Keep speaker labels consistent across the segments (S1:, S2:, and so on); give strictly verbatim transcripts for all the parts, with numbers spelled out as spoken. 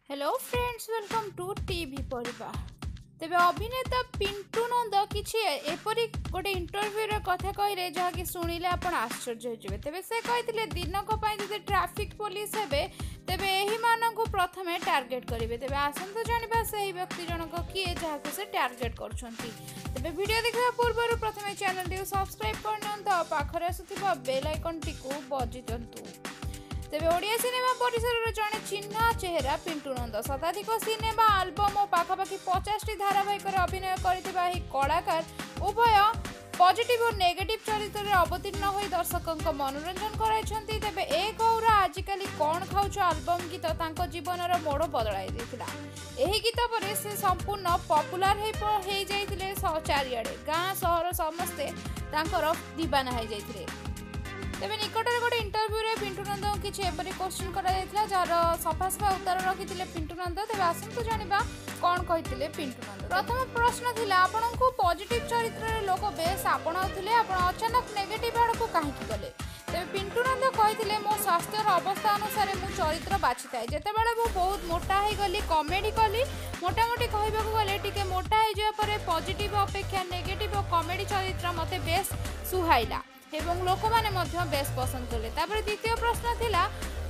S1: Hello friends, welcome to TV Parivar. तेबे अभिनेता पिंटू नंद किछि एपरि गोटे इंटरव्यू रे कथा कहले जहा कि सुनिले आपण आश्चर्य होजिबे। तेबे से कहिथिले दिनक पय जदि ट्रैफिक पुलिस हेबे तेबे एही माननकु प्रथमे टार्गेट करिवे। तेबे आसंत जानिबा सेही व्यक्ति जनक किए जहा को से टार्गेट करछंती। तेबे वीडियो देखिबा पूर्व प्रथमे चैनल टी सब्सक्राइब करनंत पाखरे आसुथिबा बेल आइकन टी को बजि दंतु। तेबे ओडिया सिनेमा परिसर जड़े चिन्ह चेहरा पिंटू नंद शताधिक सिनेमा आल्बम और पाखापाखि पचास टी धारावाहिक अभिनय करथिबा एही कलाकार उभय पॉजिटिव और नेगेटिव चरित्र रे अवतीर्ण होई दर्शकों मनोरंजन कराइछंती। तेबे ए गौरा आजिकाली कौन खाउछ आल्बम गीत तांको जीवनर मोड़ बदलाई देथिला। एही गीत परे से संपूर्ण पॉपुलर हे हे जाइथिले चारियाडे गाँ सहर समस्ते तांकर दीवाना हे जाइथिले। तेबे निकट में गोटे इंटरव्यू रे पिंटू नंद किछि एपरि क्वेश्चन करा जायतिला जार सफा सफा उत्तर रखिथिले पिंटू नंद। तेबे आसंतु जानिबा कोन कहिथिले पिंटू नंद। प्रथम प्रश्न थिला आपनकु पॉजिटिव चरित्र रे लोक बेस आपणाउथिले आपण अचानक नेगेटिव आड़ को काहे की गले। तेबे पिंटू नंद कहिथिले मो स्वास्थ्य रो अवस्था अनुसार मु चरित्र बाछिताय। जेतेबेले मु बहुत मोटा हे गली कॉमेडी कली मोटा मोटी कहबाकू गले टिके मोटा हे जे परे पॉजिटिव अपेक्षा नेगेटिव और कॉमेडी चरित्र मते बेस सुहाइला एवं लोक माने मध्य बेस पसंद कले। तापर द्वितीय प्रश्न थिला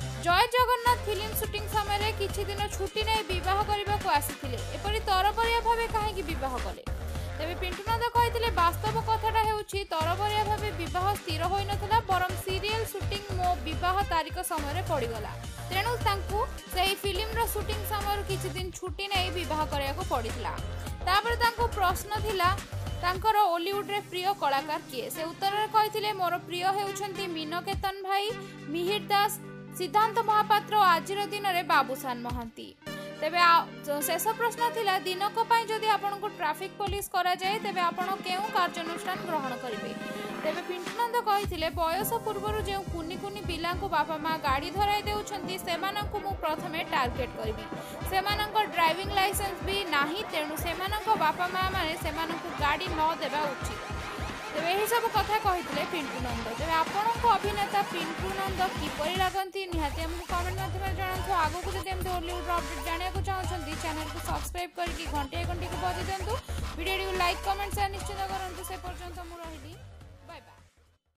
S1: जय जगन्नाथ फिल्म शूटिंग समय रे किछि दिन छुट्टी नै विवाह करबा को आसीथिले एपरि तरबरिया भाबे काहे की विवाह कले। तेबे पिंटू नंद कहिथिले वास्तव कथाटा हेउछि तरबरिया भाबे विवाह स्थिर होई नथला बरम सीरियल शूटिंग मो विवाह तारीख समय रे पड़ी गला तेणु तांकू सेही फिल्म रो शूटिंग समय किछि दिन छुट्टी नै विवाह करया को पड़ितला। तापर तांकू प्रश्न थिला तांकर ओलीवुड रे प्रिय कलाकार किए से उत्तर रे कहिथिले मोर प्रिय हेउछंती मीनकेतन भाई मिहिर दास सिद्धांत महापात्र आजिर दिन रे बाबूसान महांती। तेबे शेष प्रश्न थिला दिनक पय जदि आपन को ट्रैफिक पुलिस करा जाय तेबे आपन केउ कार्यानुष्ठान ग्रहण करिवे। तेबे पिंटू नंद कहिथिले बयस पूर्वरु जे कुनी कुनी पिला को बापा मां गाड़ी धराई देउछंती सेमानंकु मु प्रथमे टार्गेट करबी। सेमानंक ड्राइविंग लाइसेंस भी नाही तेणु सेमानंक बापा मां माने सेमानंकु गाड़ी न देबा उचित। तेबे एही सब कथा कहिथिले पिंटू नंद। तेबे आपनको अभिनेता पिंटू नंद किपरि लागंती निहाती हमकु कमेंट माध्यम जणांतु। आगो को जदि हम हॉलीवुड अपडेट जानिया को चाहछंती चैनल को सब्सक्राइब करके घंटे घंटे को बजि देंतु। वीडियो को लाइक कमेंट शेयर निश्चित करंतु। से पर्यंत मु रहिली।